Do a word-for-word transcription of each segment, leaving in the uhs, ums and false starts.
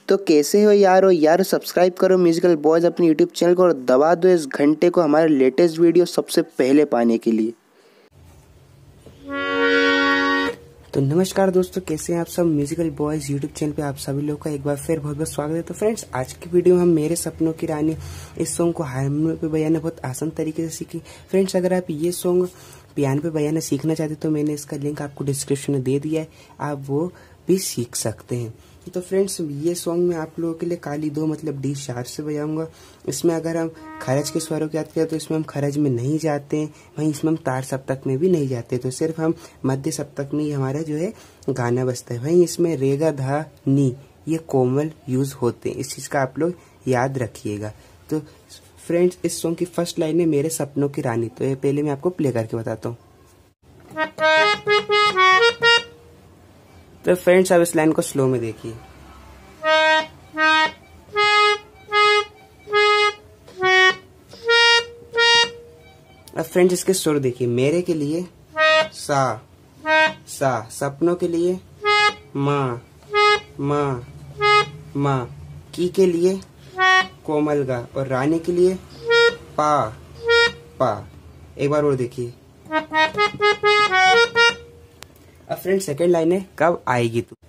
तो कैसे हो यार हो यार सब्सक्राइब करो म्यूजिकल बॉयज़ अपने यूट्यूब चैनल को और दबा दो इस घंटे को हमारे लेटेस्ट वीडियो सबसे पहले पाने के लिए। तो नमस्कार दोस्तों, कैसे हैं आप सब। म्यूजिकल बॉयज़ यूट्यूब चैनल पे आप सभी लोगों का एक बार फिर बहुत बहुत स्वागत है। तो फ्रेंड्स, आज की वीडियो में हम मेरे सपनों की रानी इस सॉन्ग को हारमोनियम पे बजाना बहुत आसान तरीके से सीखी। फ्रेंड्स, अगर आप ये सॉन्ग पियानो पे बजाना सीखना चाहते तो मैंने इसका लिंक आपको डिस्क्रिप्शन में दे दिया है, आप वो भी सीख सकते हैं। तो फ्रेंड्स, ये सॉन्ग मैं आप लोगों के लिए काली दो मतलब डी शार्प से बजाऊंगा। इसमें अगर हम खरज के स्वरों की बात करें तो इसमें हम खरज में नहीं जाते हैं, वहीं इसमें हम तार सप्तक में भी नहीं जाते, तो सिर्फ हम मध्य सप्तक में ही हमारा जो है गाना बजता है। वहीं इसमें रेगा धा नी ये कोमल यूज होते हैं, इस चीज का आप लोग याद रखिएगा। तो फ्रेंड्स, इस सॉन्ग की फर्स्ट लाइन है मेरे सपनों की रानी। तो ये पहले मैं आपको प्ले करके बताता हूँ। तो फ्रेंड्स, अब इस लाइन को स्लो में देखिए। अब फ्रेंड्स, इसके सुर देखिए। मेरे के लिए सा सा, सपनों के लिए माँ माँ माँ, की के लिए कोमल गा और रानी के लिए पा पा। एक बार और देखिए। अब फ्रेंड, सेकेंड लाइन है कब आएगी तू।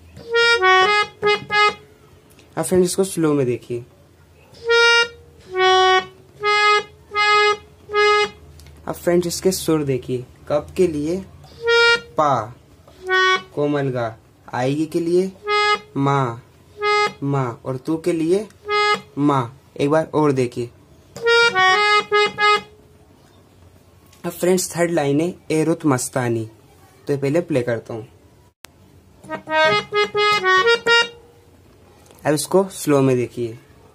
अब फ्रेंड, इसको स्लो में देखिए। अब फ्रेंड्स, इसके सुर देखिए। कब के लिए पा कोमल गा, आएगी के लिए माँ माँ और तू के लिए माँ। एक बार और देखिए। अब फ्रेंड्स, थर्ड लाइन है ए रुत मस्तानी। तो पहले प्ले करता हूँ। अब इसको स्लो में देखिए।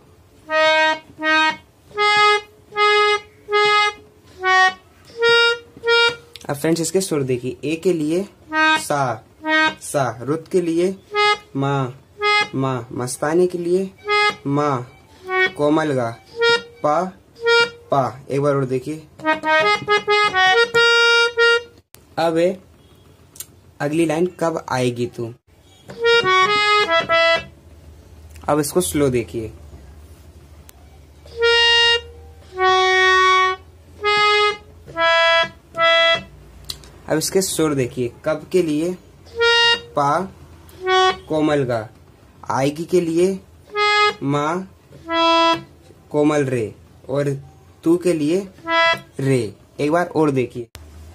अब फ्रेंड्स, इसके सुर देखिए। ए के लिए सा सा, रुत के लिए माँ माँ, मस्तानी के लिए माँ, कोमल गा पा पा। एक बार और देखिए। अब है अगली लाइन कब आएगी तू। अब इसको स्लो देखिए। अब इसके सुर देखिए। कब के लिए पा कोमल गा, आएगी के लिए माँ कोमल रे और तू के लिए रे। एक बार और देखिए।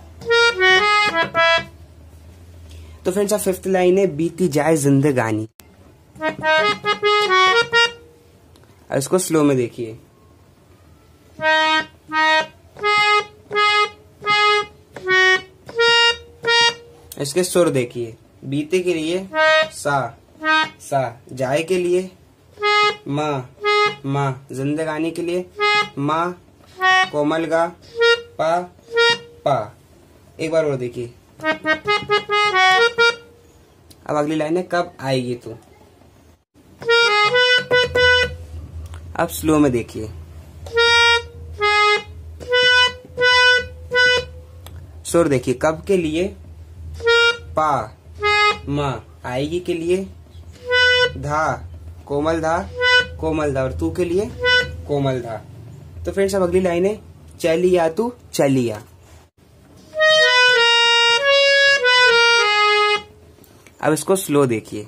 तो फ्रेंड्स, अब फिफ्थ लाइन है बीती जाए जिंदगानी। अब इसको स्लो में देखिए। इसके सुर देखिए। बीते के लिए सा सा, जाए के लिए माँ माँ, जिंदगानी के लिए माँ, कोमल गा पा पा। एक बार और देखिए। अब अगली लाइन है कब आएगी तू। अब स्लो में देखिए। सुर देखिए। कब के लिए पा माँ, आएगी के लिए धा कोमल धा कोमल धा और तू के लिए कोमल धा। तो फ्रेंड्स, अब अगली लाइन है चलिया तू चलिया। अब इसको स्लो देखिए।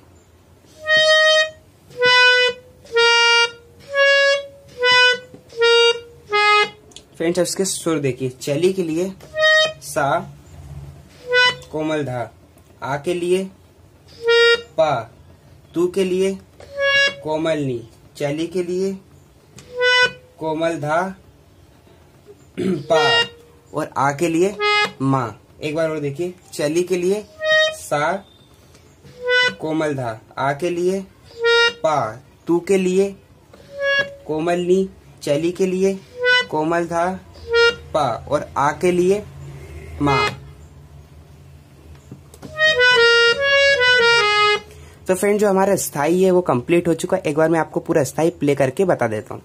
फ्रेंड्स, अब इसके सुर देखिए। चली के लिए सा कोमल धा, आ के लिए पा, तू के लिए कोमल नी, चली के लिए कोमल धा पा और आ के लिए माँ। एक बार और देखिए। चली के लिए सा कोमल धा, आ के लिए पा, तू के लिए कोमल नी, चली के लिए कोमल धा पा और आ के लिए माँ। तो फ्रेंड, जो हमारा स्थाई है वो कंप्लीट हो चुका है। एक बार मैं आपको पूरा स्थाई प्ले करके बता देता हूँ।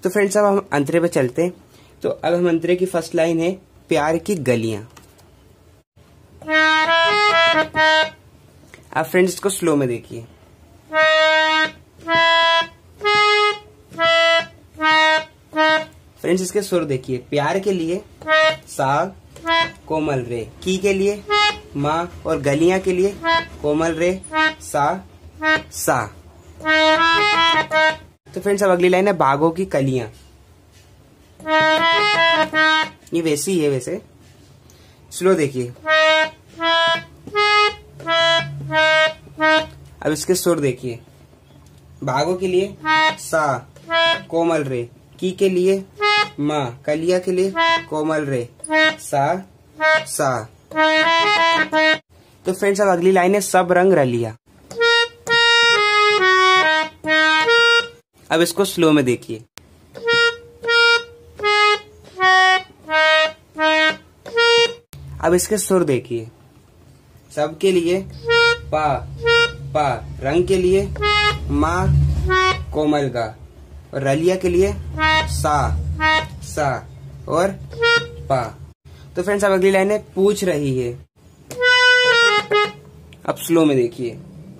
तो फ्रेंड्स अब हम अंतरे पे चलते हैं। तो अब हम अंतरे की फर्स्ट लाइन है प्यार की गलियां। अब फ्रेंड्स इसको स्लो में देखिए। फ्रेंड्स इसके सुर देखिए, प्यार के लिए सा कोमल रे, की के लिए माँ और गलियां के लिए कोमल रे सा सा। तो फ्रेंड्स अब अगली लाइन है बागों की कलियां। ये वैसी ही है वैसे, स्लो देखिए। अब इसके सुर देखिए, बागों के लिए सा कोमल रे, की के लिए माँ, कलिया के लिए कोमल रे सा सा। तो फ्रेंड्स अब अगली लाइन है सब रंग रलिया। अब इसको स्लो में देखिए। अब इसके सुर देखिए, सब के लिए पा पा, रंग के लिए माँ कोमल गा, और रलिया के लिए सा सा और पा। तो फ्रेंड्स अब अगली लाइन है पूछ रही है। अब स्लो में देखिए,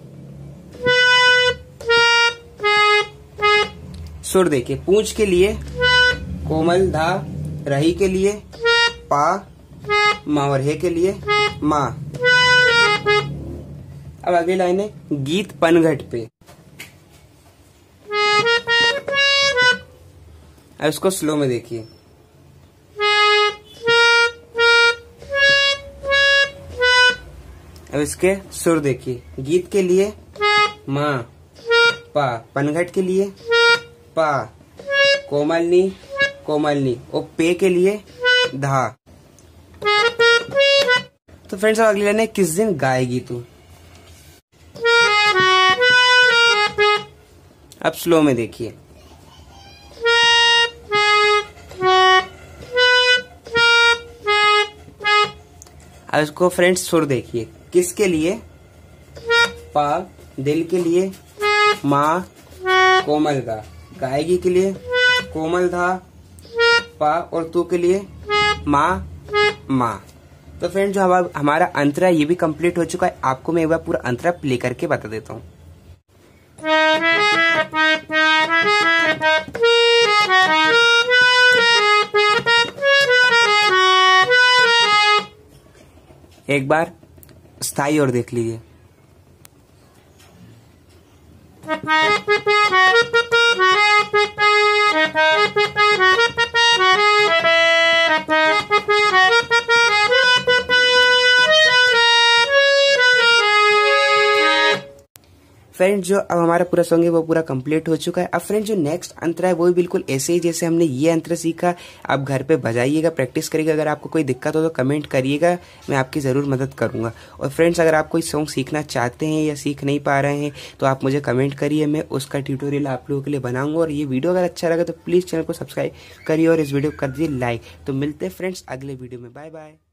सुर देखिए, पूछ के लिए कोमल धा, रही के लिए पा, माँ और हे के लिए माँ। अब अगली लाइन है गीत पनघट पे। अब इसको स्लो में देखिए। अब इसके सुर देखिए, गीत के लिए माँ पा, पनघट के लिए पा, कोमलनी कोमलनी और पे के लिए धा। तो फ्रेंड्स अब अगली लाइन है किस दिन गाएगी तू। अब स्लो में देखिए। अब इसको फ्रेंड्स सुर देखिए, किसके लिए पा, दिल के लिए माँ कोमल गा, गाएगी के लिए कोमल धा पा, और तू के लिए माँ माँ। तो फ्रेंड्स जो हमारा हमारा अंतरा ये भी कंप्लीट हो चुका है। आपको मैं एक बार पूरा अंतरा प्ले करके बता देता हूँ। एक बार स्थाई और देख लीजिए। फ्रेंड्स जो अब हमारा पूरा सॉन्ग है वो पूरा कंप्लीट हो चुका है। अब फ्रेंड्स जो नेक्स्ट अंतरा है वो भी बिल्कुल ऐसे ही जैसे हमने ये अंतरा सीखा। आप घर पे बजाइएगा, प्रैक्टिस करिएगा। अगर आपको कोई दिक्कत हो तो कमेंट करिएगा, मैं आपकी ज़रूर मदद करूंगा। और फ्रेंड्स अगर आप कोई सॉन्ग सीखना चाहते हैं या सीख नहीं पा रहे हैं तो आप मुझे कमेंट करिए, मैं उसका ट्यूटोरियल आप लोगों के लिए बनाऊंगा। और ये वीडियो अगर अच्छा लगा तो प्लीज़ चैनल को सब्सक्राइब करिए और इस वीडियो को कर दीजिए लाइक। तो मिलते हैं फ्रेंड्स अगले वीडियो में, बाय बाय।